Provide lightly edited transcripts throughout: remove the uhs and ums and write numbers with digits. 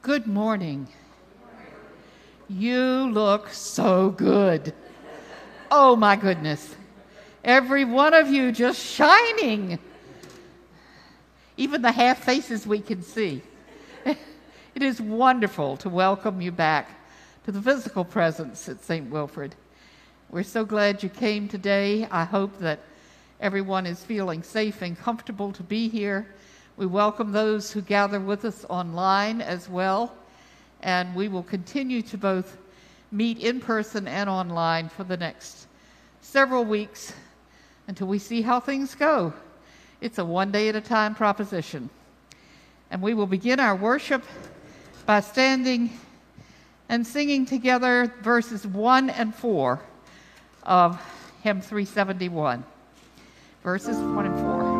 Good morning. You look so good. Oh my goodness. Every one of you just shining. Even the half faces we can see. It is wonderful to welcome you back to the physical presence at St. Wilfred. We're so glad you came today. I hope that everyone is feeling safe and comfortable to be here. We welcome those who gather with us online as well, and we will continue to both meet in person and online for the next several weeks until we see how things go. It's a one-day-at-a-time proposition. And we will begin our worship by standing and singing together verses 1 and 4 of hymn 371. Verses 1 and 4.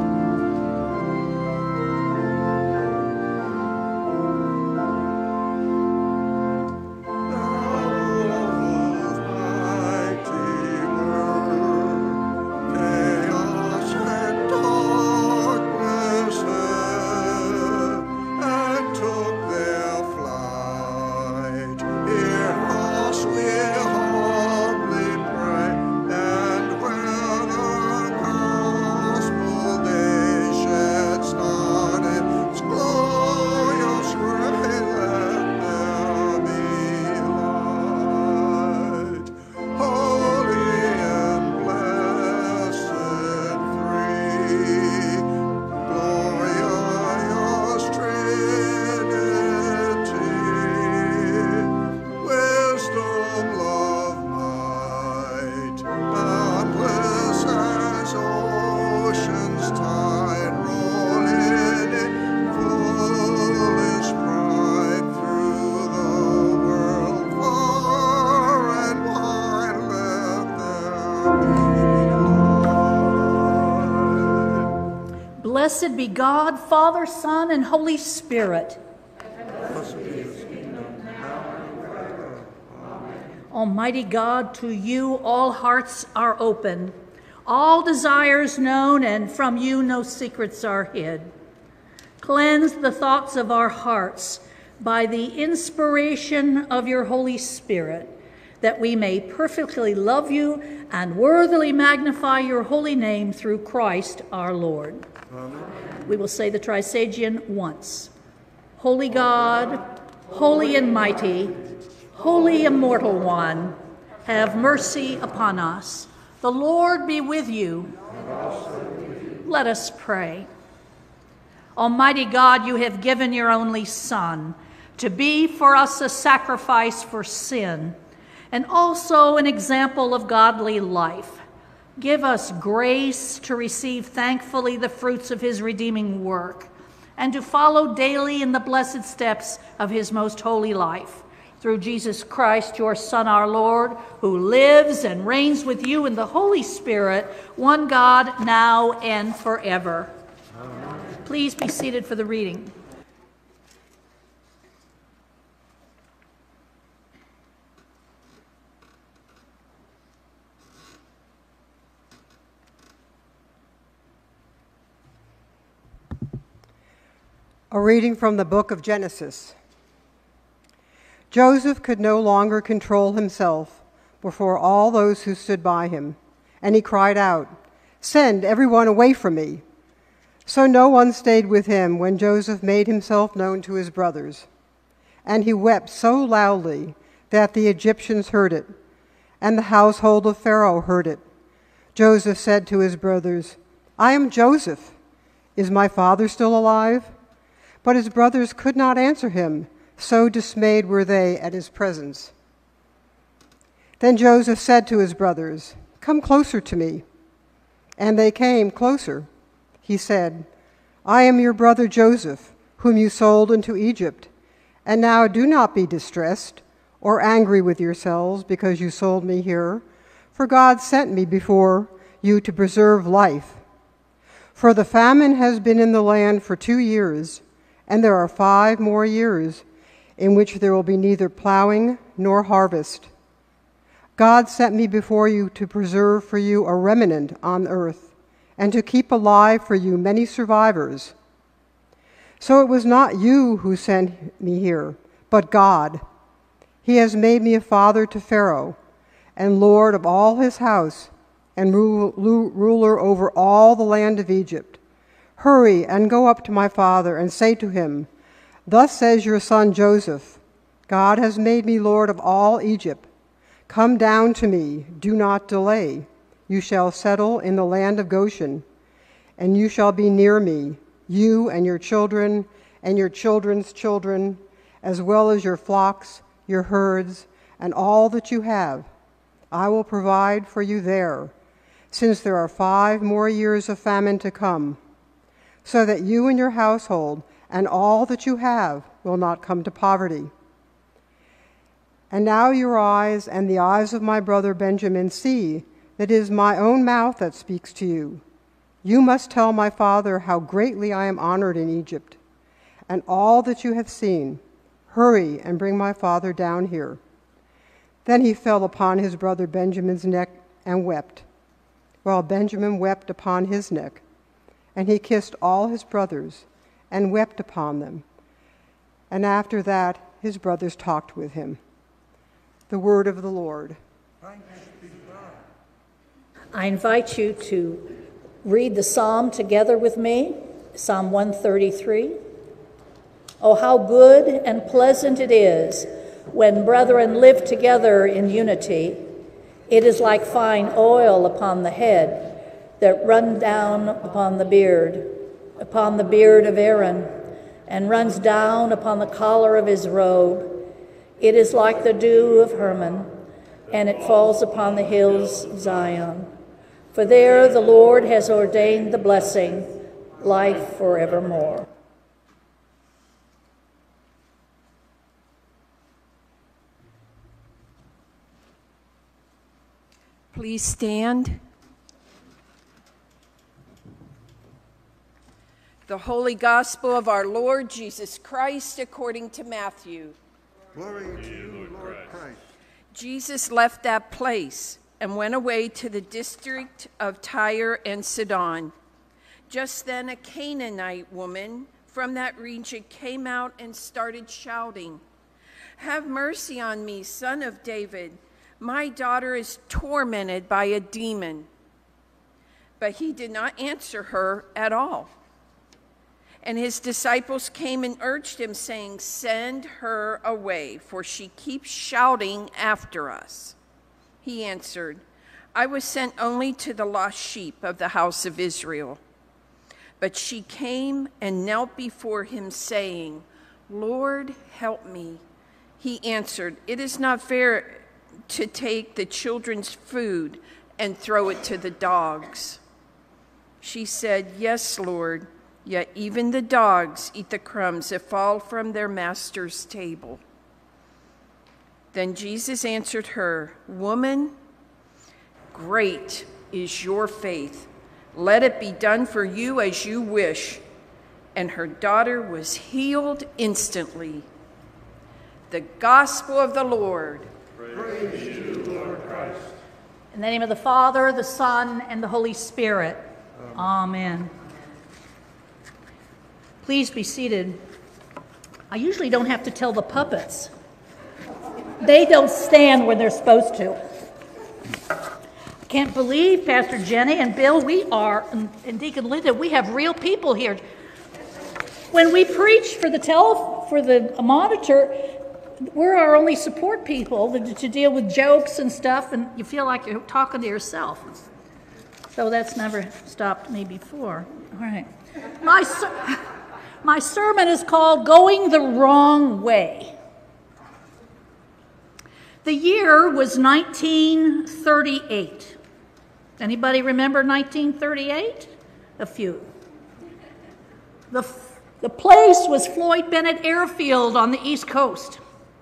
Blessed be God, Father, Son, and Holy Spirit. Almighty God, to you all hearts are open, all desires known, and from you no secrets are hid. Cleanse the thoughts of our hearts by the inspiration of your Holy Spirit, that we may perfectly love you and worthily magnify your holy name through Christ our Lord. Amen. We will say the Trisagion once. Holy God, holy and mighty, holy immortal one, have mercy upon us. The Lord be with you. Let us pray. Almighty God, you have given your only Son to be for us a sacrifice for sin and also an example of godly life. Give us grace to receive thankfully the fruits of his redeeming work and to follow daily in the blessed steps of his most holy life. Through Jesus Christ, your Son, our Lord, who lives and reigns with you in the Holy Spirit, one God, now and forever. Amen. Please be seated for the reading. A reading from the book of Genesis. Joseph could no longer control himself before all those who stood by him, and he cried out, "Send everyone away from me." So no one stayed with him when Joseph made himself known to his brothers. And he wept so loudly that the Egyptians heard it, and the household of Pharaoh heard it. Joseph said to his brothers, "I am Joseph. Is my father still alive?" But his brothers could not answer him, so dismayed were they at his presence. Then Joseph said to his brothers, "Come closer to me." And they came closer. He said, "I am your brother Joseph, whom you sold into Egypt. And now do not be distressed or angry with yourselves because you sold me here, for God sent me before you to preserve life. For the famine has been in the land for 2 years, and there are 5 more years in which there will be neither plowing nor harvest. God sent me before you to preserve for you a remnant on earth, and to keep alive for you many survivors. So it was not you who sent me here, but God. He has made me a father to Pharaoh, and lord of all his house, and ruler over all the land of Egypt. Hurry and go up to my father and say to him, 'Thus says your son Joseph, God has made me lord of all Egypt. Come down to me, do not delay. You shall settle in the land of Goshen, and you shall be near me, you and your children and your children's children, as well as your flocks, your herds, and all that you have. I will provide for you there, since there are 5 more years of famine to come, so that you and your household and all that you have will not come to poverty. And now your eyes and the eyes of my brother Benjamin see that it is my own mouth that speaks to you. You must tell my father how greatly I am honored in Egypt, and all that you have seen. Hurry and bring my father down here.' Then he fell upon his brother Benjamin's neck and wept, while Benjamin wept upon his neck. And he kissed all his brothers and wept upon them. And after that his brothers talked with him." The word of the Lord. I invite you to read the psalm together with me, Psalm 133. Oh, how good and pleasant it is when brethren live together in unity. It is like fine oil upon the head that run down upon the beard of Aaron, and runs down upon the collar of his robe. It is like the dew of Hermon, and it falls upon the hills of Zion. For there the Lord has ordained the blessing, life forevermore. Please stand. The Holy Gospel of our Lord Jesus Christ according to Matthew. Glory to you, Lord Christ. Jesus left that place and went away to the district of Tyre and Sidon. Just then a Canaanite woman from that region came out and started shouting, "Have mercy on me, son of David. My daughter is tormented by a demon." But he did not answer her at all. And his disciples came and urged him, saying, "Send her away, for she keeps shouting after us." He answered, "I was sent only to the lost sheep of the house of Israel." But she came and knelt before him, saying, "Lord, help me." He answered, "It is not fair to take the children's food and throw it to the dogs." She said, "Yes, Lord, yet even the dogs eat the crumbs that fall from their master's table." Then Jesus answered her, "Woman, great is your faith. Let it be done for you as you wish." And her daughter was healed instantly. The gospel of the Lord. Praise you, Lord Christ. In the name of the Father, the Son, and the Holy Spirit. Amen. Please be seated. I usually don't have to tell the puppets. They don't stand where they're supposed to. I can't believe, Pastor Jenny and Bill, and Deacon Linda, we have real people here. When we preach for the monitor, we're our only support people to deal with jokes and stuff, and you feel like you're talking to yourself. So that's never stopped me before. All right. My sermon is called Going the Wrong Way. The year was 1938. Anybody remember 1938? A few. The place was Floyd Bennett Airfield on the East Coast.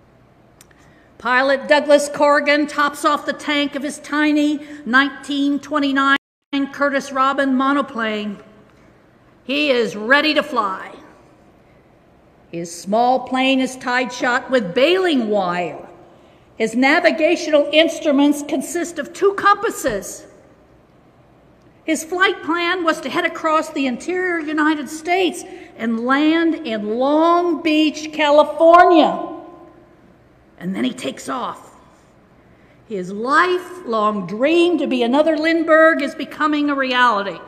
Pilot Douglas Corrigan tops off the tank of his tiny 1929 Curtiss Robin monoplane. He is ready to fly. His small plane is tied shut with baling wire. His navigational instruments consist of 2 compasses. His flight plan was to head across the interior United States and land in Long Beach, California. And then he takes off. His lifelong dream to be another Lindbergh is becoming a reality.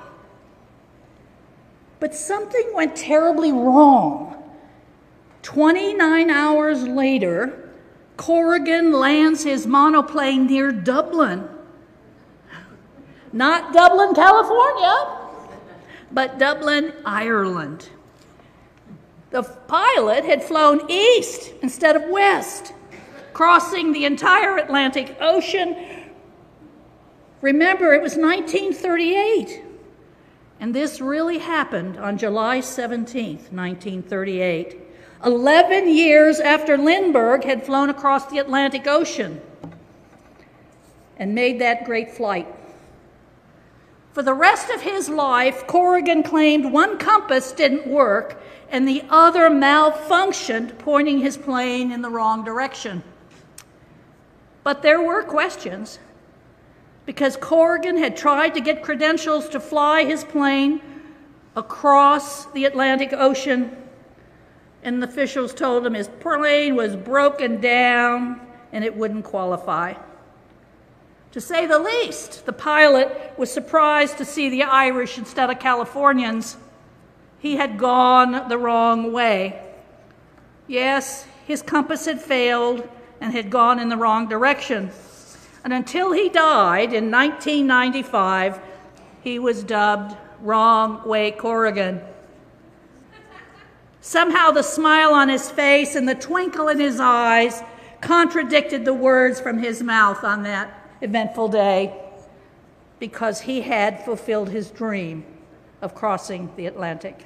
But something went terribly wrong. 29 hours later, Corrigan lands his monoplane near Dublin. Not Dublin, California, but Dublin, Ireland. The pilot had flown east instead of west, crossing the entire Atlantic Ocean. Remember, it was 1938, and this really happened on July 17th, 1938, 11 years after Lindbergh had flown across the Atlantic Ocean and made that great flight. For the rest of his life, Corrigan claimed one compass didn't work and the other malfunctioned, pointing his plane in the wrong direction. But there were questions, because Corrigan had tried to get credentials to fly his plane across the Atlantic Ocean, and the officials told him his plane was broken down and it wouldn't qualify. To say the least, the pilot was surprised to see the Irish instead of Californians. He had gone the wrong way. Yes, his compass had failed and had gone in the wrong direction. And until he died in 1995, he was dubbed Wrong Way Corrigan. Somehow the smile on his face and the twinkle in his eyes contradicted the words from his mouth on that eventful day, because he had fulfilled his dream of crossing the Atlantic.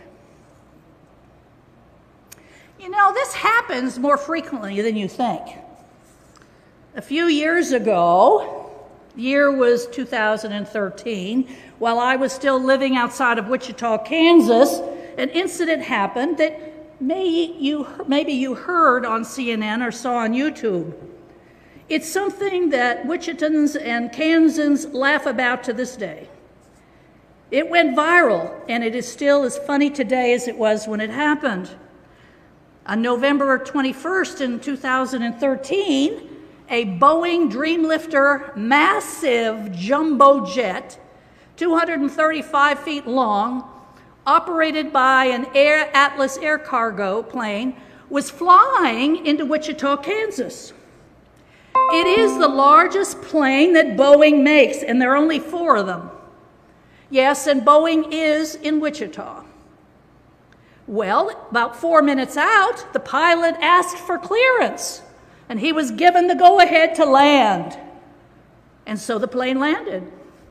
You know, this happens more frequently than you think. A few years ago, the year was 2013, while I was still living outside of Wichita, Kansas, an incident happened that maybe you heard on CNN or saw on YouTube. It's something that Wichitans and Kansans laugh about to this day. It went viral, and it is still as funny today as it was when it happened. On November 21st in 2013, a Boeing Dreamlifter massive jumbo jet, 235 feet long, operated by an Atlas air cargo plane, was flying into Wichita, Kansas. It is the largest plane that Boeing makes, and there are only 4 of them. Yes, and Boeing is in Wichita. Well, about 4 minutes out, the pilot asked for clearance, and he was given the go-ahead to land. And so the plane landed.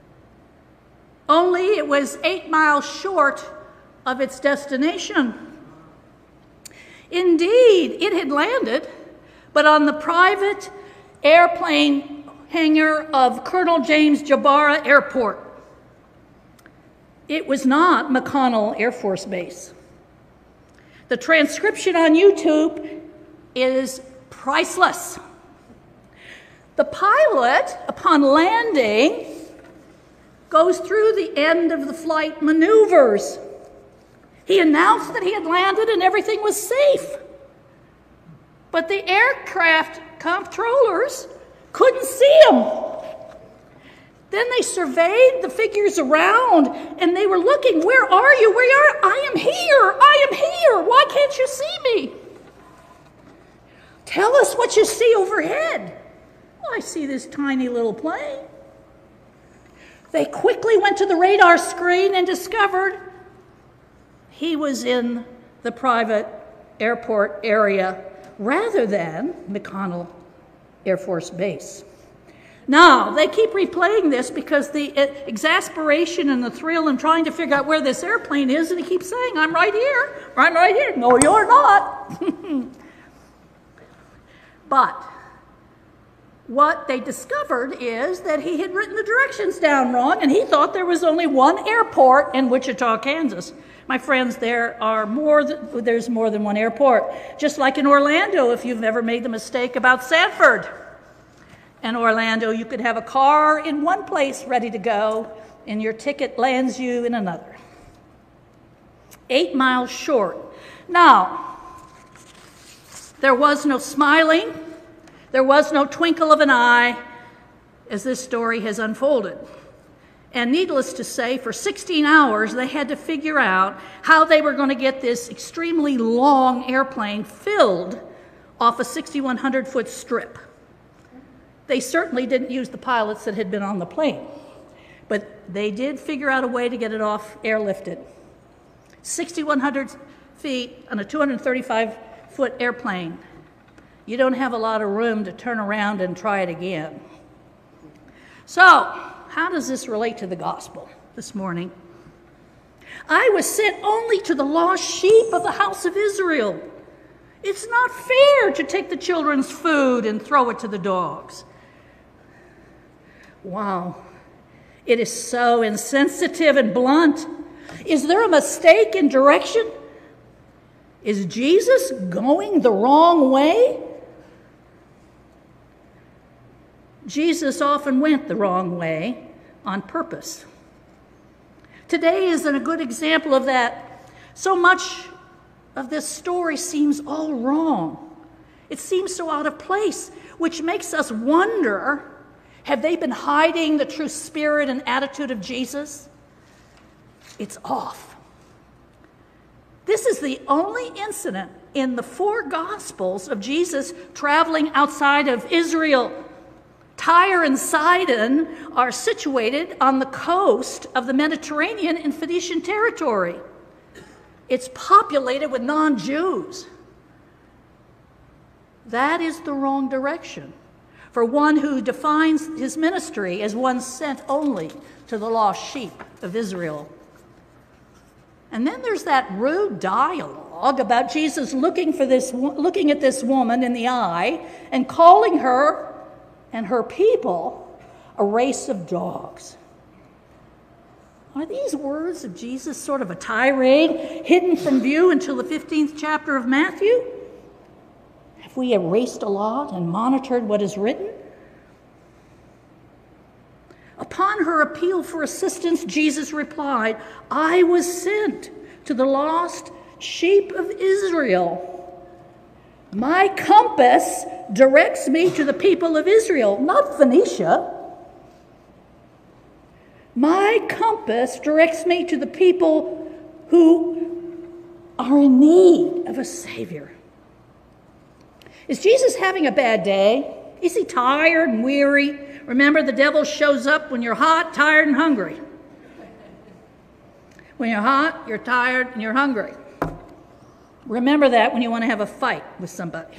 Only it was 8 miles short of its destination. Indeed, it had landed, but on the private airplane hangar of Colonel James Jabara Airport. It was not McConnell Air Force Base. The transcription on YouTube is priceless. The pilot, upon landing, goes through the end of the flight maneuvers. He announced that he had landed and everything was safe. But the aircraft controllers couldn't see him. Then they surveyed the figures around, and they were looking, where are you? Where are you? I am here. I am here. Why can't you see me? Tell us what you see overhead. Well, I see this tiny little plane. They quickly went to the radar screen and discovered he was in the private airport area rather than McConnell Air Force Base. Now, they keep replaying this because the exasperation and the thrill in trying to figure out where this airplane is, and he keeps saying, I'm right here, I'm right here. No, you're not. But what they discovered is that he had written the directions down wrong, and he thought there was only one airport in Wichita, Kansas. My friends, there's more than one airport. Just like in Orlando, if you've ever made the mistake about Sanford. In Orlando, you could have a car in one place ready to go, and your ticket lands you in another. 8 miles short. Now, there was no smiling, there was no twinkle of an eye as this story has unfolded. And needless to say, for 16 hours, they had to figure out how they were going to get this extremely long airplane filled off a 6,100-foot strip. They certainly didn't use the pilots that had been on the plane, but they did figure out a way to get it off airlifted. 6,100 feet on a 235-foot airplane. You don't have a lot of room to turn around and try it again. So, how does this relate to the gospel this morning? I was sent only to the lost sheep of the house of Israel. It's not fair to take the children's food and throw it to the dogs. Wow, it is so insensitive and blunt. Is there a mistake in direction? Is Jesus going the wrong way? Jesus often went the wrong way on purpose. Today is a good example of that. So much of this story seems all wrong. It seems so out of place, which makes us wonder, have they been hiding the true spirit and attitude of Jesus? It's off. This is the only incident in the 4 Gospels of Jesus traveling outside of Israel. Tyre and Sidon are situated on the coast of the Mediterranean in Phoenician territory. It's populated with non-Jews. That is the wrong direction for one who defines his ministry as one sent only to the lost sheep of Israel. And then there's that rude dialogue about Jesus looking at this woman in the eye and calling her and her people a race of dogs. Are these words of Jesus sort of a tirade hidden from view until the 15th chapter of Matthew? Have we erased a lot and monitored what is written? Upon her appeal for assistance, Jesus replied, I was sent to the lost sheep of Israel. My compass directs me to the people of Israel, not Phoenicia. My compass directs me to the people who are in need of a Savior. Is Jesus having a bad day? Is he tired and weary? Remember, the devil shows up when you're hot, tired, and hungry. When you're hot, you're tired, and you're hungry. Remember that when you want to have a fight with somebody.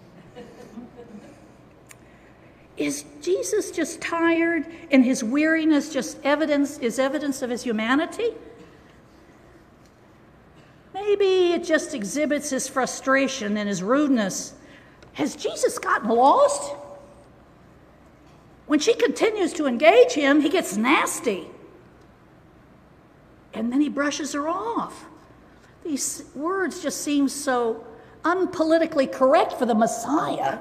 Is Jesus just tired and his weariness just evidence of his humanity? Maybe it just exhibits his frustration and his rudeness. Has Jesus gotten lost? When she continues to engage him, he gets nasty. And then he brushes her off. These words just seem so unpolitically correct for the Messiah.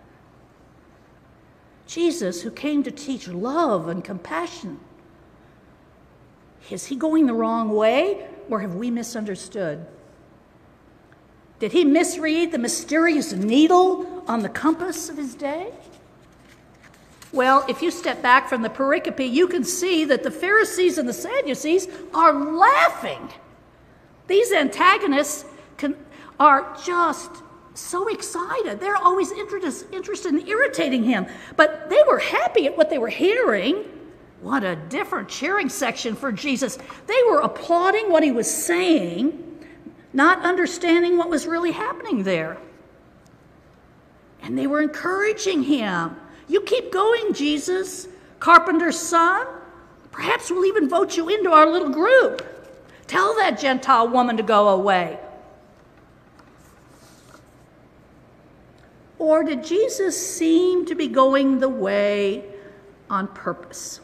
Jesus, who came to teach love and compassion. Is he going the wrong way, or have we misunderstood? Did he misread the mysterious needle on the compass of his day? Well, if you step back from the pericope, you can see that the Pharisees and the Sadducees are laughing. These antagonists are just so excited. They're always interested in irritating him. But they were happy at what they were hearing. What a different cheering section for Jesus. They were applauding what he was saying, not understanding what was really happening there. And they were encouraging him. You keep going, Jesus, carpenter's son. Perhaps we'll even vote you into our little group. Tell that Gentile woman to go away. Or did Jesus seem to be going the way on purpose?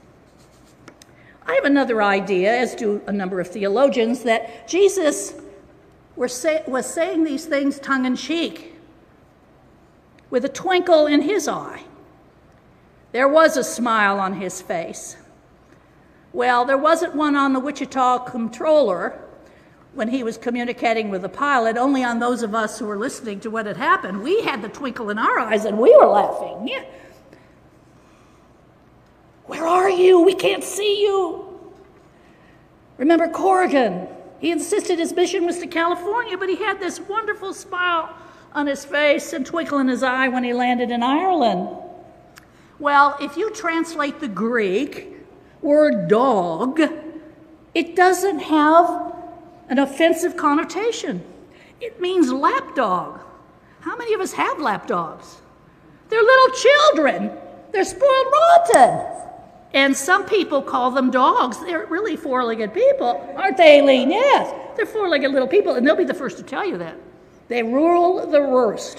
I have another idea, as do a number of theologians, that Jesus was saying these things tongue-in-cheek, with a twinkle in his eye. There was a smile on his face. Well, there wasn't one on the Wichita controller when he was communicating with the pilot, only on those of us who were listening to what had happened. We had the twinkle in our eyes and we were laughing. Yeah. Where are you? We can't see you. Remember Corrigan? He insisted his mission was to California, but he had this wonderful smile on his face and twinkle in his eye when he landed in Ireland. Well, if you translate the Greek word dog, it doesn't have an offensive connotation. It means lapdog. How many of us have lapdogs? They're little children. They're spoiled rotten. And some people call them dogs. They're really four-legged people. Aren't they, Aileen? Yes. They're four-legged little people, and they'll be the first to tell you that. They rule the roost.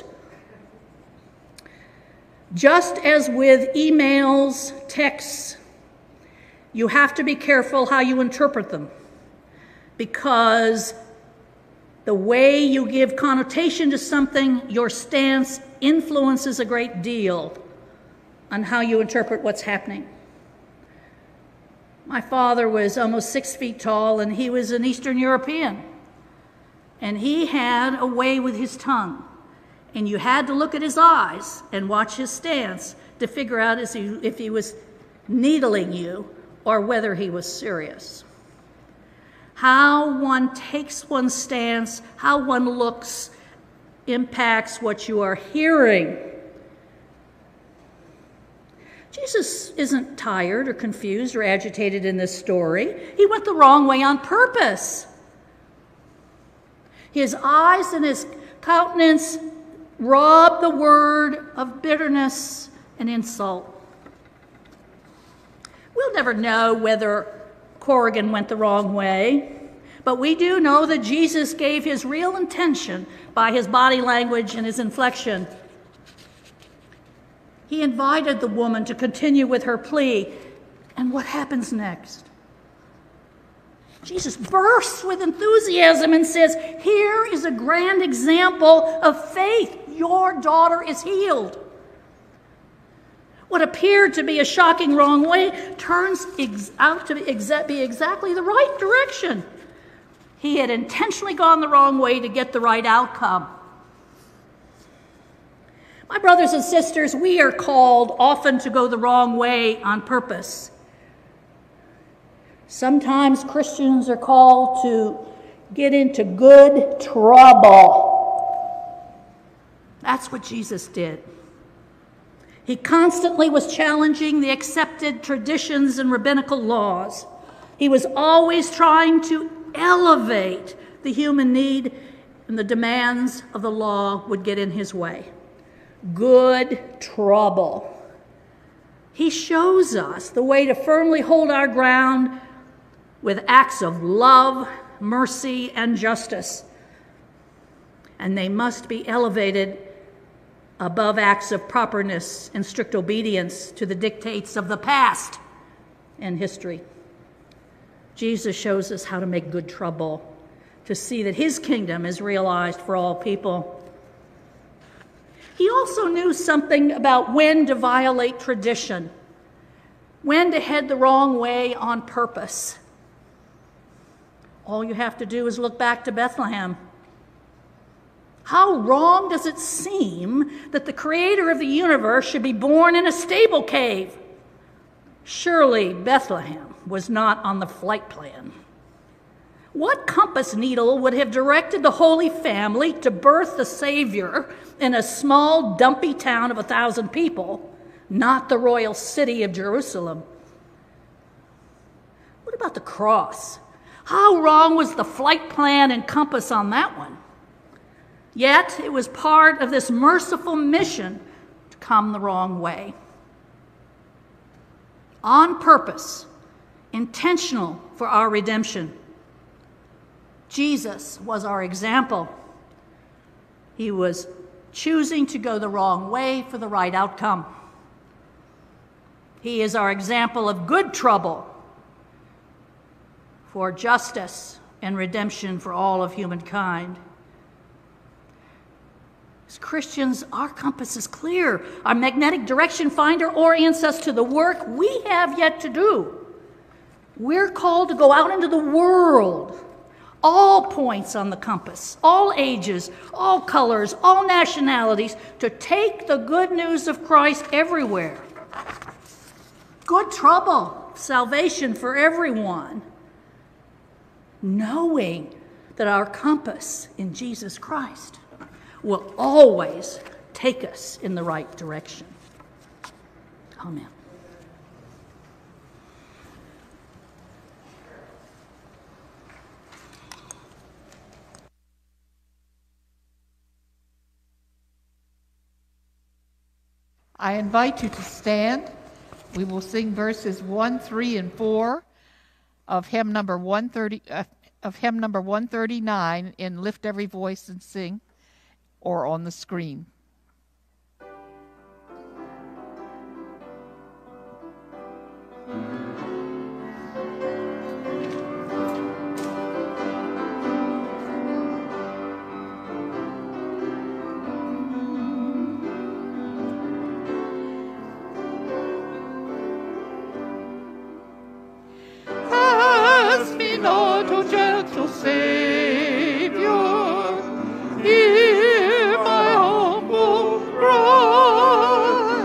Just as with emails, texts, you have to be careful how you interpret them, because the way you give connotation to something, your stance influences a great deal on how you interpret what's happening. My father was almost 6 feet tall, and he was an Eastern European. And he had a way with his tongue. And you had to look at his eyes and watch his stance to figure out if he was needling you or whether he was serious. How one takes one's stance, how one looks, impacts what you are hearing. Jesus isn't tired or confused or agitated in this story. He went the wrong way on purpose. His eyes and his countenance robbed the word of bitterness and insult. We'll never know whether Corrigan went the wrong way, but we do know that Jesus gave his real intention by his body language and his inflection. He invited the woman to continue with her plea. And what happens next? Jesus bursts with enthusiasm and says, here is a grand example of faith. Your daughter is healed. What appeared to be a shocking wrong way turns out to be exactly the right direction. He had intentionally gone the wrong way to get the right outcome. My brothers and sisters, we are called often to go the wrong way on purpose. Sometimes Christians are called to get into good trouble. That's what Jesus did. He constantly was challenging the accepted traditions and rabbinical laws. He was always trying to elevate the human need, and the demands of the law would get in his way. Good trouble. He shows us the way to firmly hold our ground with acts of love, mercy, and justice. And they must be elevated above acts of properness and strict obedience to the dictates of the past and history. Jesus shows us how to make good trouble, to see that his kingdom is realized for all people. He also knew something about when to violate tradition, when to head the wrong way on purpose. All you have to do is look back to Bethlehem. How wrong does it seem that the creator of the universe should be born in a stable cave? Surely Bethlehem was not on the flight plan. What compass needle would have directed the Holy Family to birth the Savior in a small, dumpy town of 1,000 people, not the royal city of Jerusalem? What about the cross? How wrong was the flight plan and compass on that one? Yet it was part of this merciful mission to come the wrong way. On purpose, intentional for our redemption. Jesus was our example. He was choosing to go the wrong way for the right outcome. He is our example of good trouble for justice and redemption for all of humankind. As Christians, our compass is clear. Our magnetic direction finder orients us to the work we have yet to do. We're called to go out into the world, all points on the compass, all ages, all colors, all nationalities, to take the good news of Christ everywhere. Good trouble, salvation for everyone, knowing that our compass in Jesus Christ will always take us in the right direction. Amen. I invite you to stand. We will sing verses 1, 3, and 4 of hymn number 139 in Lift Every Voice and Sing, or on the screen. Lord, O gentle Savior, hear my humble cry.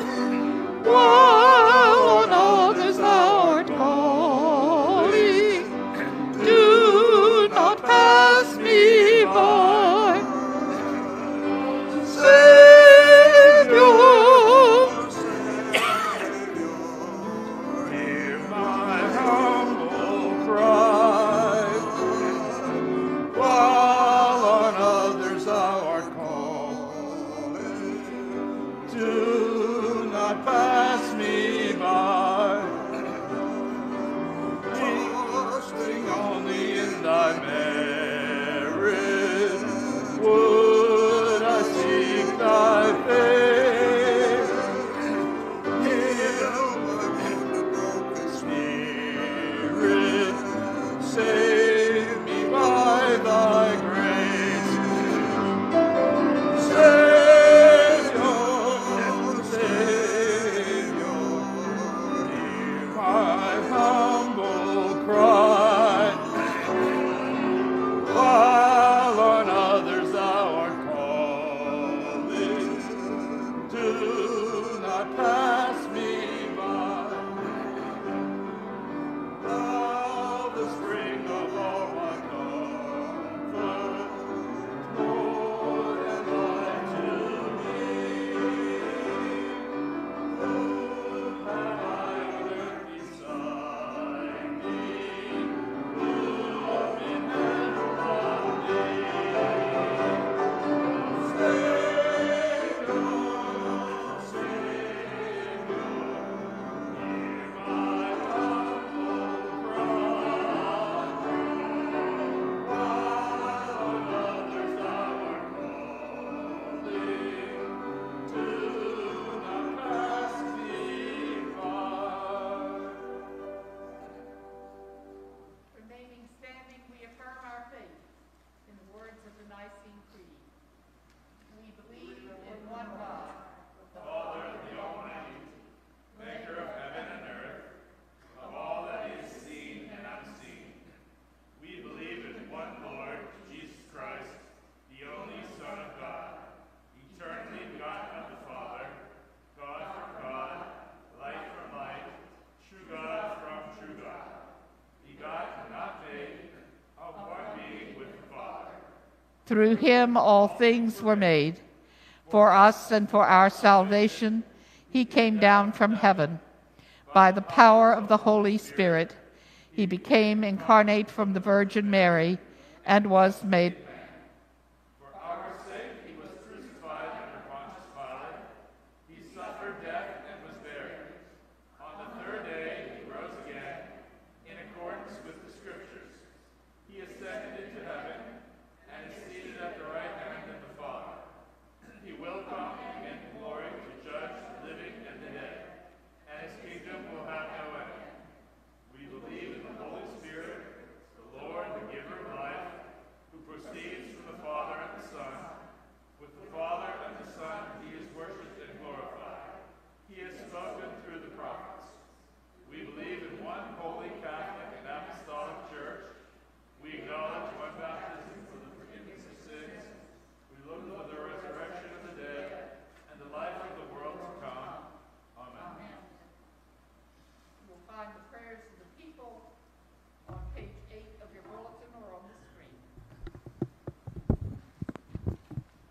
While on others thou art calling, do not pass me by. Savior, hear my humble cry. While on others thou art calling, do not pass me by. Trusting only in thy merit, would I seek thy face. Heal my broken spirit, save me by thy grace. Savior, Savior, hear my humble cry. While on others thou art calling, do not pass me by. Thou, the spring of all my comfort, more than life to me. Who have I on earth beside thee? Who in heaven from thee? Savior, Savior, hear my humble cry. While on others thou art calling, do not pass me by. Remaining standing, we affirm our faith in the words of the Nicene Creed. We believe in one God, Father, the Almighty, maker of heaven and earth, of all that is seen and unseen. We believe in one Lord, Jesus Christ, the only Son of God, eternally begotten of the Father, God from God, light from light, true God from true God, begotten, not made, of one being with the Father. through him all things were made. For us and for our salvation, he came down from heaven. By the power of the Holy Spirit, he became incarnate from the Virgin Mary and was made. For our sake he was crucified under Pontius Pilate. He suffered death and was buried. On the third day he rose again, in accordance with the Scriptures. He ascended into heaven and is seated at the right hand of the Father. He will come again in glory to judge the living and the dead, and his kingdom will have no end. We believe in the Holy Spirit, the Lord, the giver of life, who proceeds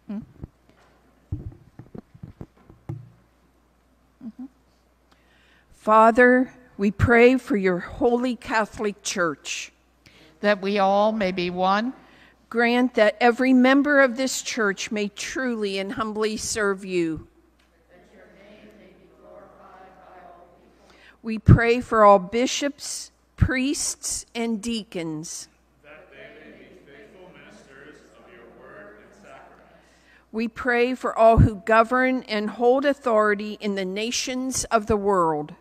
Father, we pray for your holy Catholic Church. That we all may be one. Grant that every member of this church may truly and humbly serve you. That your name may be glorified by all people. We pray for all bishops, priests, and deacons. That they may be faithful ministers of your word and sacraments. We pray for all who govern and hold authority in the nations of the world.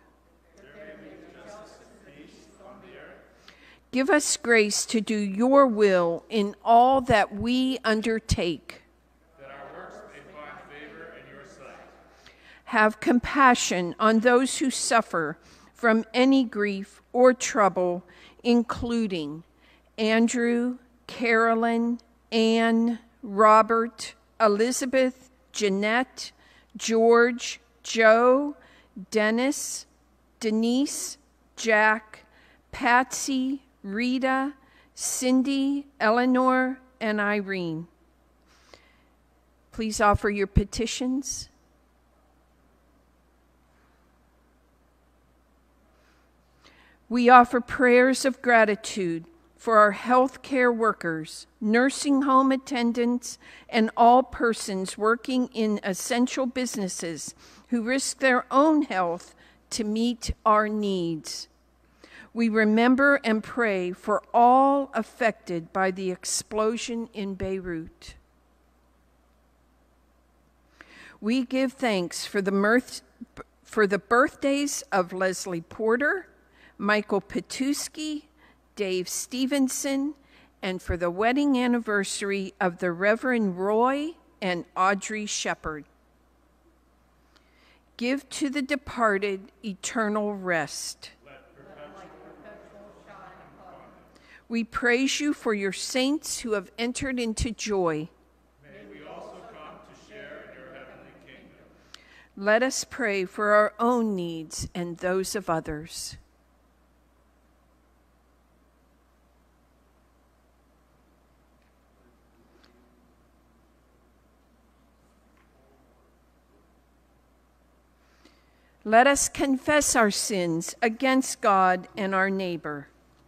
Give us grace to do your will in all that we undertake. That our works may find favor in your sight. Have compassion on those who suffer from any grief or trouble, including Andrew, Carolyn, Anne, Robert, Elizabeth, Jeanette, George, Joe, Dennis, Denise, Jack, Patsy, Rita, Cindy, Eleanor, and Irene. Please offer your petitions. We offer prayers of gratitude for our healthcare workers, nursing home attendants, and all persons working in essential businesses who risk their own health to meet our needs. We remember and pray for all affected by the explosion in Beirut. We give thanks for the birthdays of Leslie Porter, Michael Petusky, Dave Stevenson, and for the wedding anniversary of the Reverend Roy and Audrey Shepard. Give to the departed eternal rest. We praise you for your saints who have entered into joy. May we also come to share in your heavenly kingdom. Let us pray for our own needs and those of others. Let us confess our sins against God and our neighbor.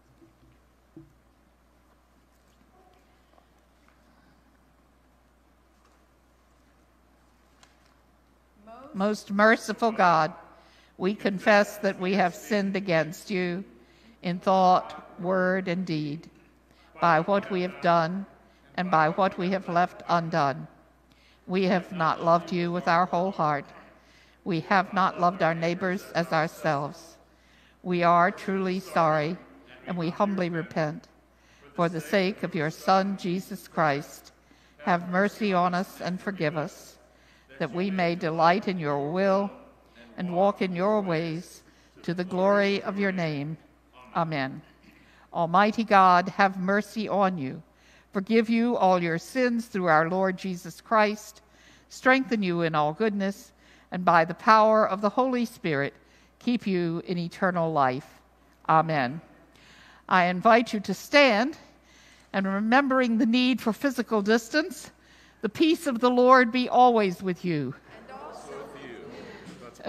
Most merciful God, we confess that we have sinned against you in thought, word, and deed, by what we have done and by what we have left undone. We have not loved you with our whole heart. We have not loved our neighbors as ourselves. We are truly sorry, and we humbly repent. For the sake of your Son, Jesus Christ, have mercy on us and forgive us, that we may delight in your will and walk in your ways to the glory of your name. Amen. Almighty God, have mercy on you, forgive you all your sins through our Lord Jesus Christ, strengthen you in all goodness, and by the power of the Holy Spirit, keep you in eternal life. Amen. I invite you to stand, and remembering the need for physical distance, the peace of the Lord be always with you. And also with you.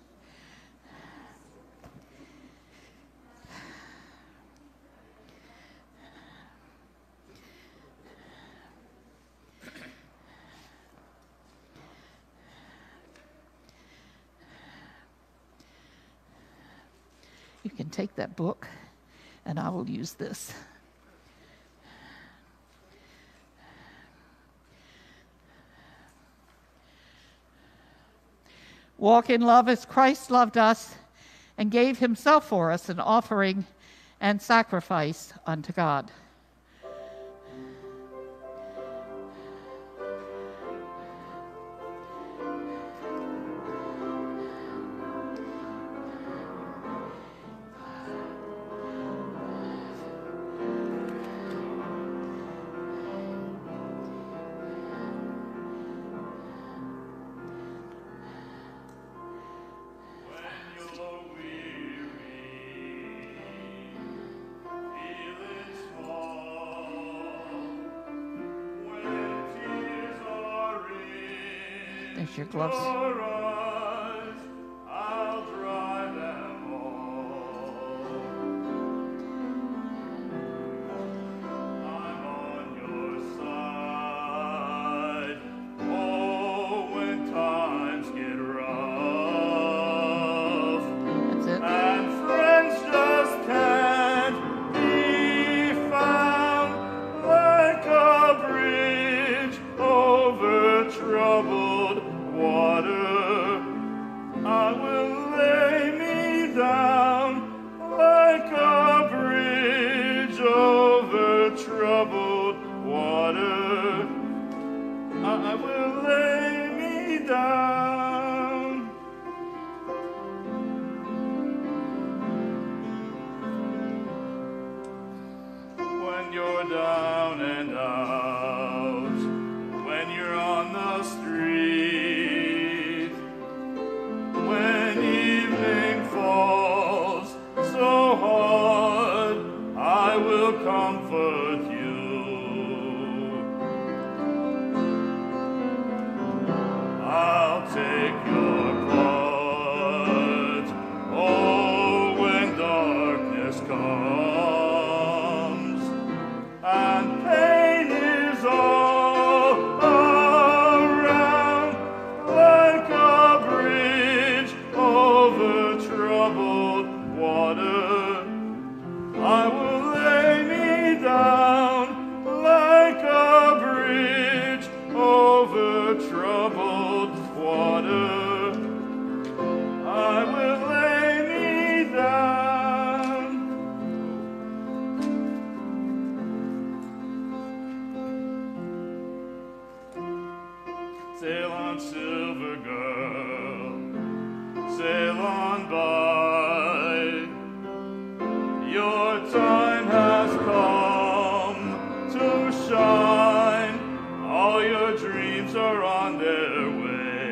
You can take that book, and I will use this. Walk in love as Christ loved us and gave himself for us an offering and sacrifice unto God. Feel it small. There's your gloves. I'll dry them all. I'm on your side. Oh, when times get rough. That's it. And friends just can't be found, like a bridge over troubled water. I will lay me down like a bridge over troubled water. I will lay me down. When you're down and out, when you're on the street, when evening falls so hard, I will comfort you. I'll take your part. Oh, when darkness comes and pain is all around, like a bridge over troubled water, I will lay me down like a bridge over troubled water. I will lay me down. Sail on, silver girl, sail on by. Your time has come to shine. All your dreams are on their way.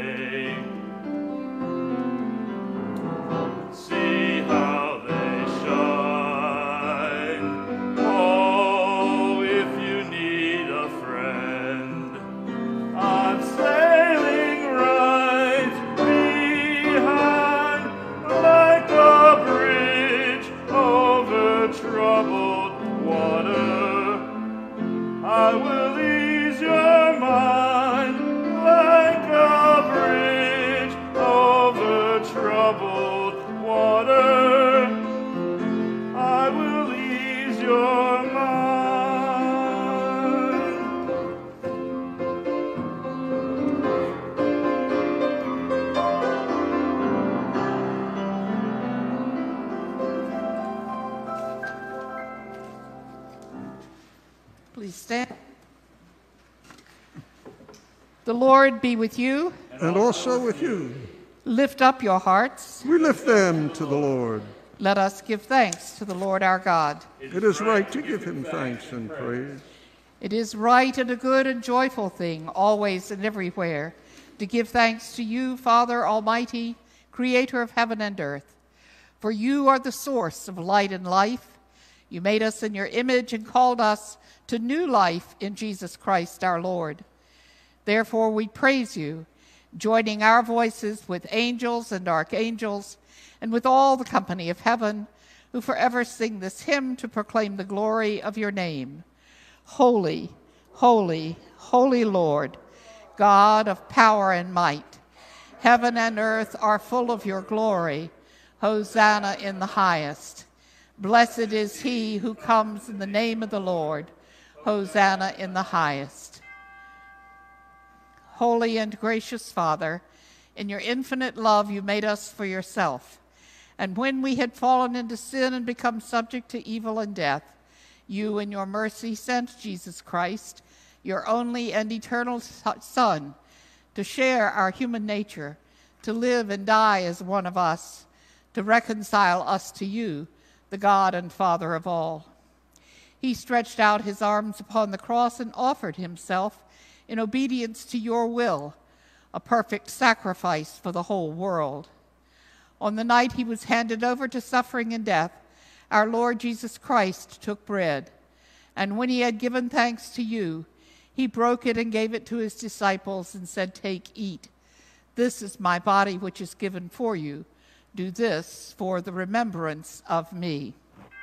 See how they shine. Oh, if you need a friend, I'm sailing right behind, like a bridge over troubled water. I will ease your mind, like a bridge over troubled water. I will ease your mind. Please stand. The Lord be with you. And also with you. Lift up your hearts. We lift them to the Lord. Let us give thanks to the Lord our God. It is right to give him thanks and praise. It is right and a good and joyful thing, always and everywhere, to give thanks to you, Father Almighty, Creator of heaven and earth. For you are the source of light and life. You made us in your image and called us to new life in Jesus Christ our Lord. Therefore we praise you, joining our voices with angels and archangels, and with all the company of heaven, who forever sing this hymn to proclaim the glory of your name. Holy, holy, holy Lord, God of power and might. Heaven and earth are full of your glory. Hosanna in the highest. Blessed is he who comes in the name of the Lord. Hosanna in the highest. Holy and gracious Father, in your infinite love you made us for yourself. And when we had fallen into sin and become subject to evil and death, you in your mercy sent Jesus Christ, your only and eternal Son, to share our human nature, to live and die as one of us, to reconcile us to you, the God and Father of all. He stretched out his arms upon the cross and offered himself in obedience to your will, a perfect sacrifice for the whole world. On the night he was handed over to suffering and death, our Lord Jesus Christ took bread, and when he had given thanks to you, he broke it and gave it to his disciples and said, "Take, eat. This is my body, which is given for you. Do this for the remembrance of me."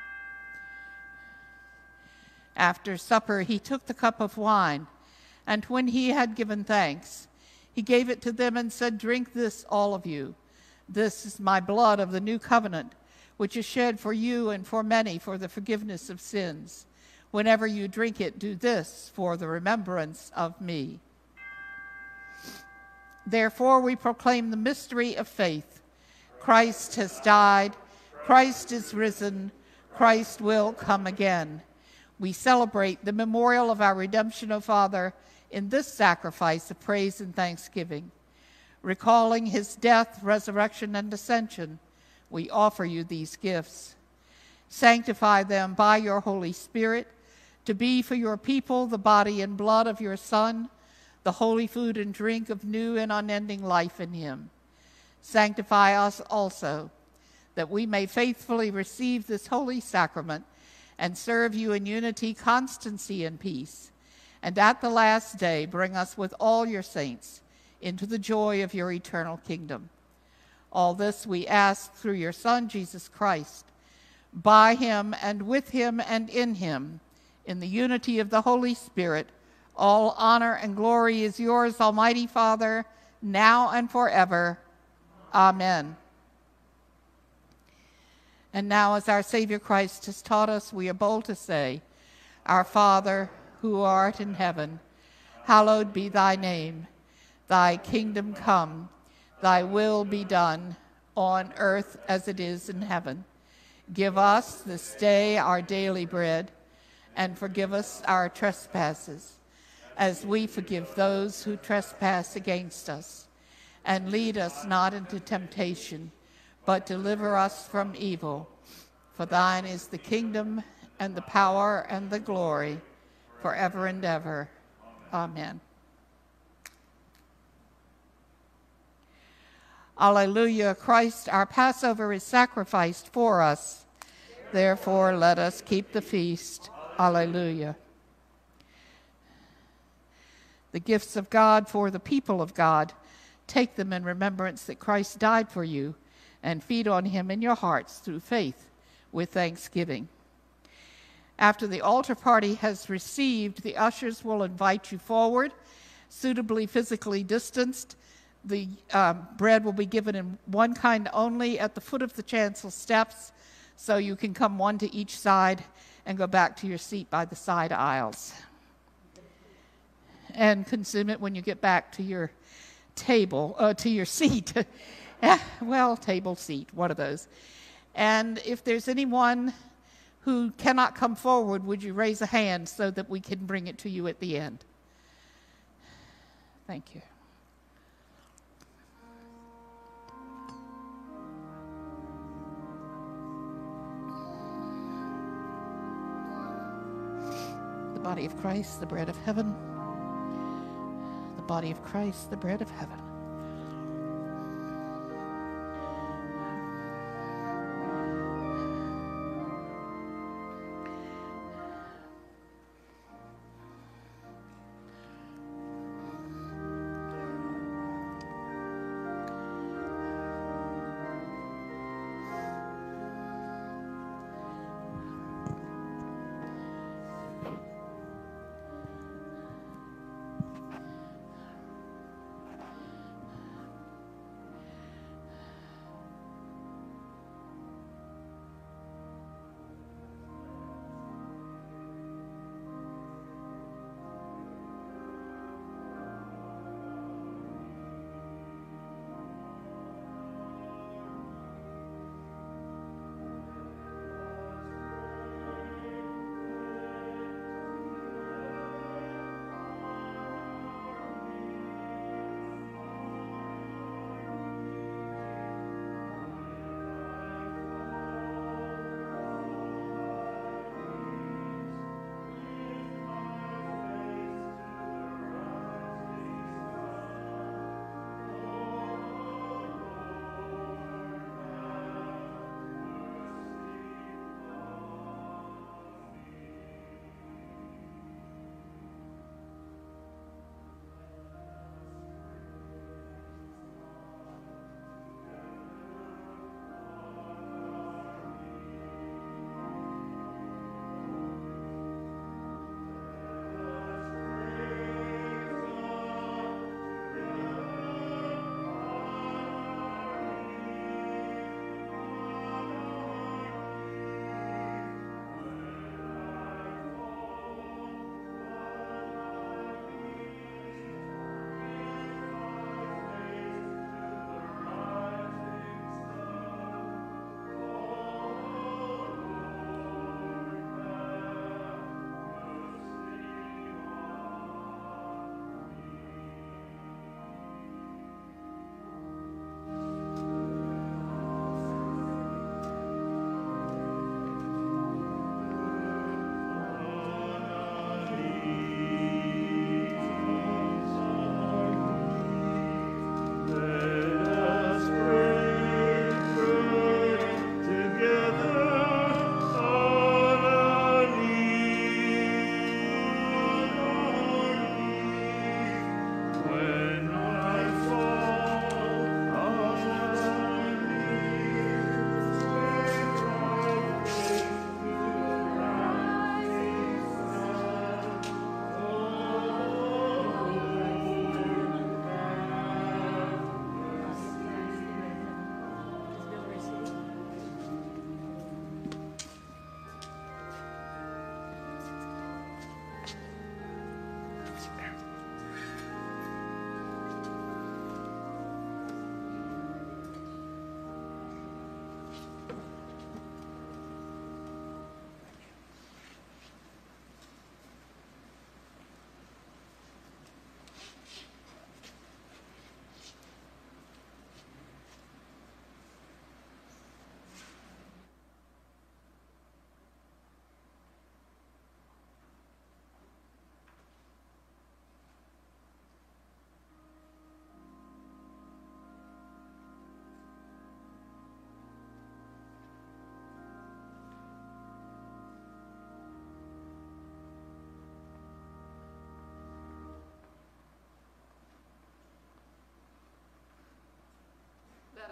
After supper, he took the cup of wine, and when he had given thanks, he gave it to them and said, "Drink this, all of you. This is my blood of the new covenant, which is shed for you and for many for the forgiveness of sins. Whenever you drink it, do this for the remembrance of me." Therefore, we proclaim the mystery of faith. Christ has died. Christ is risen. Christ will come again. We celebrate the memorial of our redemption, O Father, in this sacrifice of praise and thanksgiving. Recalling his death, resurrection, and ascension, we offer you these gifts. Sanctify them by your Holy Spirit to be for your people the body and blood of your Son, the holy food and drink of new and unending life in him. Sanctify us also, that we may faithfully receive this holy sacrament and serve you in unity, constancy, and peace. And at the last day, bring us with all your saints into the joy of your eternal kingdom. All this we ask through your Son, Jesus Christ, by him and with him and in him, in the unity of the Holy Spirit. All honor and glory is yours, Almighty Father, now and forever. Amen. And now, as our Savior Christ has taught us, we are bold to say, "Our Father, who art in heaven, hallowed be thy name. Thy kingdom come, thy will be done, on earth as it is in heaven. Give us this day our daily bread, and forgive us our trespasses, as we forgive those who trespass against us. And lead us not into temptation, but deliver us from evil. For thine is the kingdom, and the power, and the glory, forever and ever. Amen. Alleluia, Christ our Passover is sacrificed for us. Therefore let us keep the feast. Alleluia. The gifts of God for the people of God, take them in remembrance that Christ died for you, and feed on him in your hearts through faith with thanksgiving. After the altar party has received, the ushers will invite you forward, suitably physically distanced. The bread will be given in one kind only at the foot of the chancel steps, so you can come one to each side and go back to your seat by the side aisles. And consume it when you get back to your table, to your seat. Well, table, seat, one of those. And if there's anyone who cannot come forward, would you raise a hand so that we can bring it to you at the end? Thank you. The body of Christ, the bread of heaven. The body of Christ, the bread of heaven.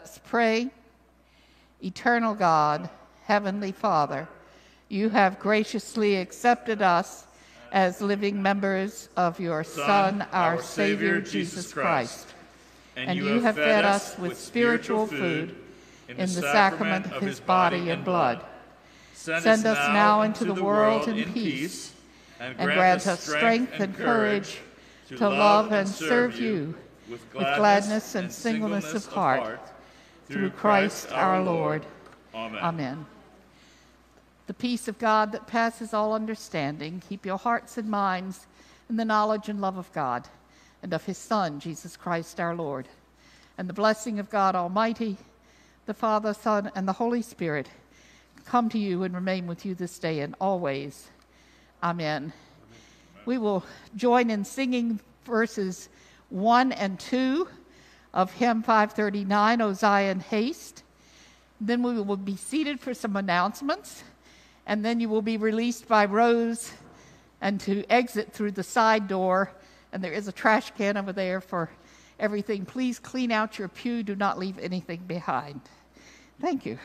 us pray. Eternal God, Heavenly Father, you have graciously accepted us as living members of your Son, our Savior, Jesus Christ. And you have fed us with spiritual food in the sacrament of his body and blood. Send us now into the world in peace, and grant us strength and courage to love and serve you with gladness and singleness of heart, through Christ our Lord. Amen. The peace of God that passes all understanding, keep your hearts and minds in the knowledge and love of God and of his Son, Jesus Christ our Lord. And the blessing of God Almighty, the Father, Son, and the Holy Spirit come to you and remain with you this day and always. Amen. We will join in singing verses 1 and 2 of hymn 539, O Zion, Haste. Then we will be seated for some announcements, and then you will be released by Rose and to exit through the side door, and there is a trash can over there for everything. Please clean out your pew. Do not leave anything behind. Thank you.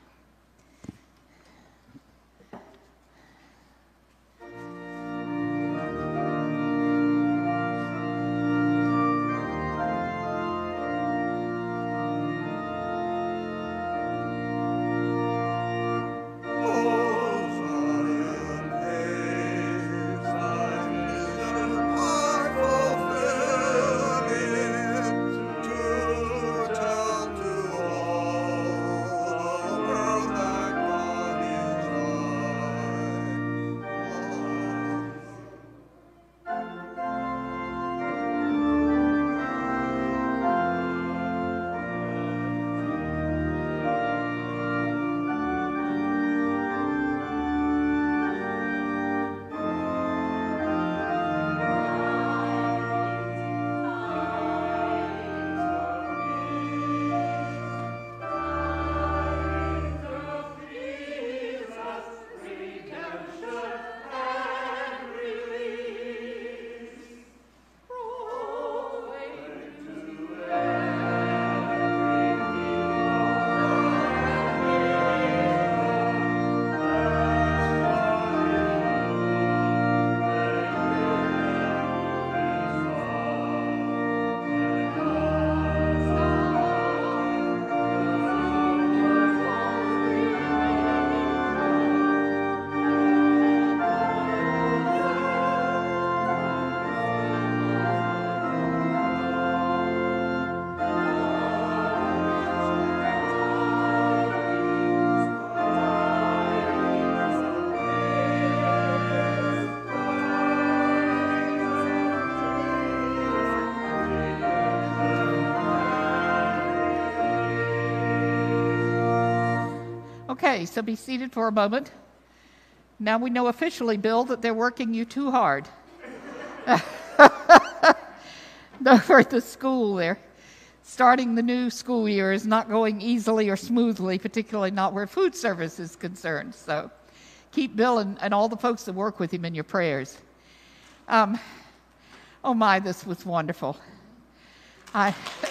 Okay, so be seated for a moment. Now we know officially, Bill, that they're working you too hard. For the school there. Starting the new school year is not going easily or smoothly, particularly not where food service is concerned. So keep Bill and all the folks that work with him in your prayers. Oh my, this was wonderful. I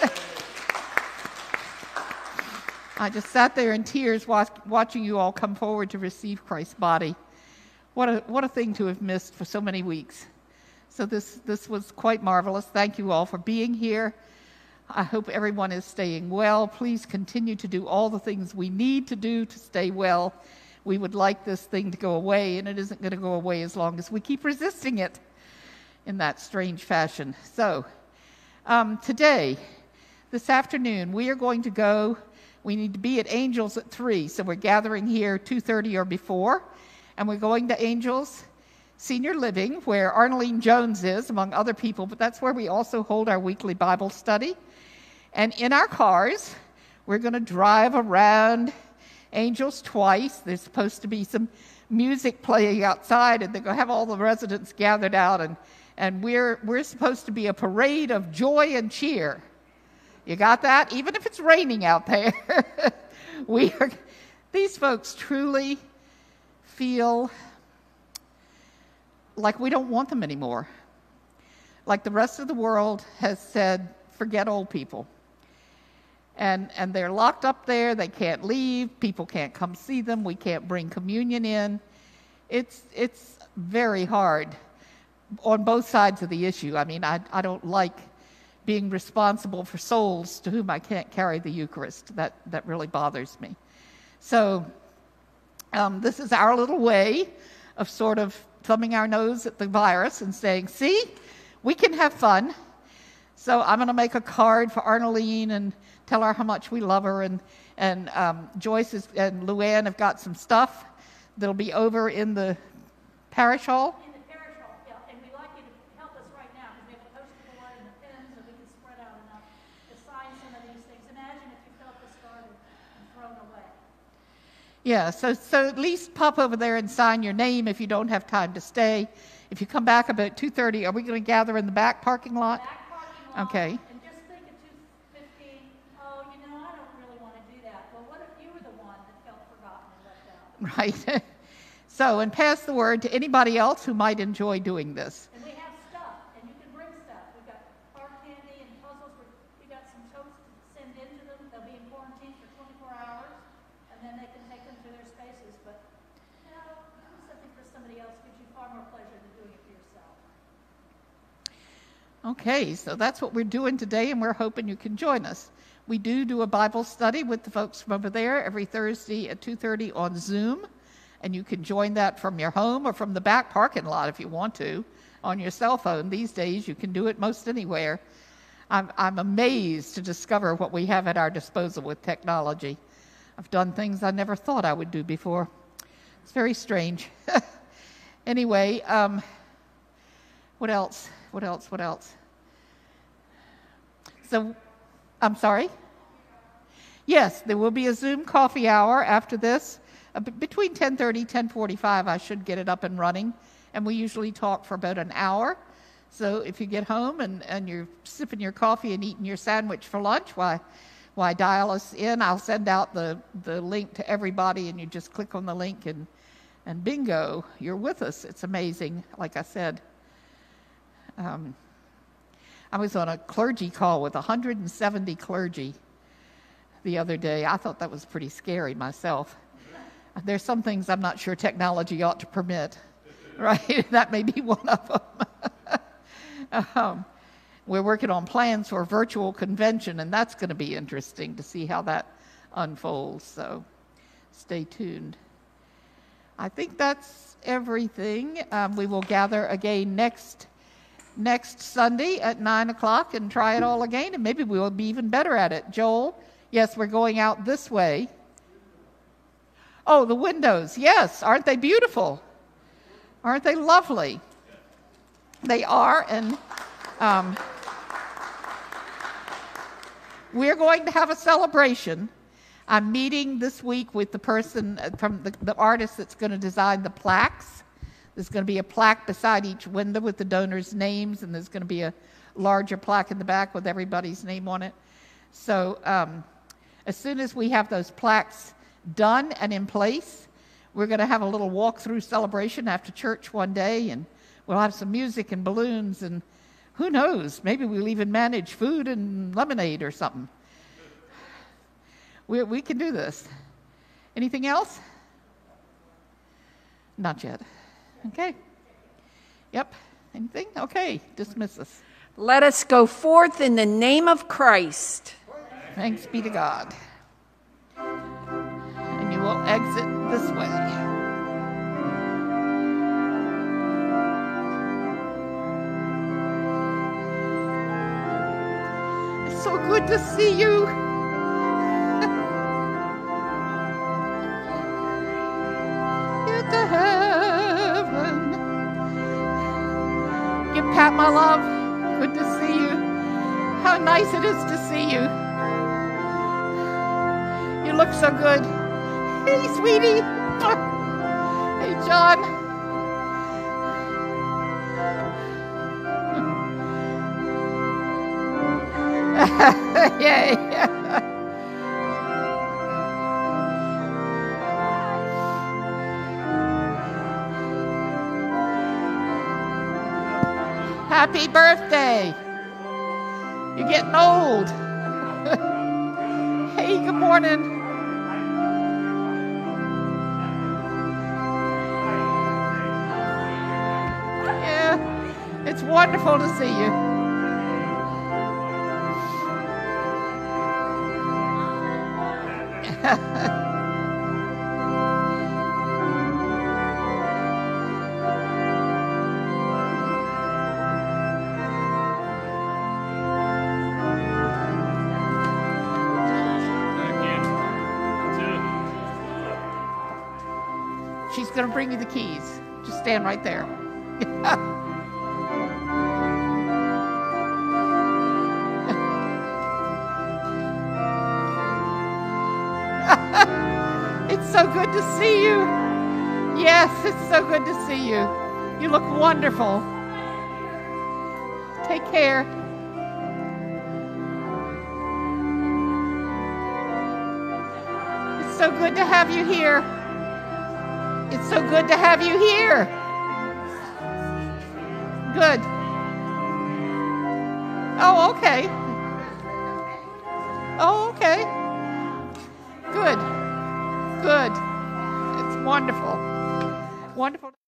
just sat there in tears watching you all come forward to receive Christ's body. What a thing to have missed for so many weeks. So this was quite marvelous. Thank you all for being here. I hope everyone is staying well. Please continue to do all the things we need to do to stay well. We would like this thing to go away, and it isn't going to go away as long as we keep resisting it in that strange fashion. So today, this afternoon, we are going to go. We need to be at Angels at 3, so we're gathering here 2:30 or before, and we're going to Angels Senior Living, where Arnoline Jones is, among other people, but that's where we also hold our weekly Bible study. And in our cars, we're going to drive around Angels twice. There's supposed to be some music playing outside, and they're going to have all the residents gathered out, and we're supposed to be a parade of joy and cheer. You got that? Even if it's raining out there. These folks truly feel like we don't want them anymore. Like the rest of the world has said, forget old people. And they're locked up there. They can't leave. People can't come see them. We can't bring communion in. It's very hard on both sides of the issue. I mean, I don't like being responsible for souls to whom I can't carry the Eucharist. That really bothers me. So this is our little way of sort of thumbing our nose at the virus and saying, see, we can have fun. So I'm going to make a card for Arnoline and tell her how much we love her. And Joyce and Luann have got some stuff that'll be over in the parish hall. In the parish hall, yeah. And we'd like you to help us right now because we have a poster board and the pens and we can spread out enough to sign some of these things. Imagine if you felt discarded and thrown away. Yeah, so at least pop over there and sign your name if you don't have time to stay. If you come back about 2:30, are we going to gather in the back parking lot? Back parking lot. Okay. And just think at 2:15, oh, I don't really want to do that. Well, what if you were the one that felt forgotten and left out? Right. So, and pass the word to anybody else who might enjoy doing this. And we have stuff, and you can bring stuff. We've got hard candy and puzzles. We got some totes to send into them. They'll be in quarantine for 24 hours, and then they can take them to their spaces. But, doing something for somebody else gives you far more pleasure than doing it for yourself. Okay, so that's what we're doing today, and we're hoping you can join us. We do a Bible study with the folks from over there every Thursday at 2:30 on Zoom. And you can join that from your home or from the back parking lot if you want to, on your cell phone. These days, you can do it most anywhere. I'm amazed to discover what we have at our disposal with technology. I've done things I never thought I would do before. It's very strange. Anyway, what else? So, I'm sorry? Yes, there will be a Zoom coffee hour after this. Between 10:30, 10:45, I should get it up and running. And we usually talk for about an hour. So if you get home and you're sipping your coffee and eating your sandwich for lunch, why dial us in. I'll send out the link to everybody, and you just click on the link, and bingo, you're with us. It's amazing, like I said. I was on a clergy call with 170 clergy the other day. I thought that was pretty scary myself. There's some things I'm not sure technology ought to permit, right? That may be one of them. We're working on plans for a virtual convention, and that's going to be interesting to see how that unfolds, so stay tuned. I think that's everything. We will gather again next Sunday at 9 o'clock and try it all again, and maybe we will be even better at it. Joel, yes, we're going out this way. Oh, the windows. Yes. Aren't they beautiful? Aren't they lovely? They are. And we're going to have a celebration. I'm meeting this week with the person from the artist that's going to design the plaques. There's going to be a plaque beside each window with the donors' names, and there's going to be a larger plaque in the back with everybody's name on it. So as soon as we have those plaques done and in place, we're going to have a little walk-through celebration after church one day, and we'll have some music and balloons, and who knows, maybe we'll even manage food and lemonade or something. We can do this. Anything else? Not yet. Okay. Yep. Anything? Okay. Dismiss us. Let us go forth in the name of Christ. Thanks be to God. And you will exit this way. It's so good to see you. Get to heaven. Give Pat my love. Good to see you. How nice it is to see you. You look so good. Hey, sweetie. Hey, John. Yay. Happy birthday. You're getting old. Hey, good morning. Yeah, it's wonderful to see you. She's going to bring you the keys. Just stand right there. It's so good to see you. Yes, it's so good to see you. You look wonderful. Take care. It's so good to have you here. It's so good to have you here. Good. Oh, okay. Oh, okay. Good. Good. It's wonderful. Wonderful.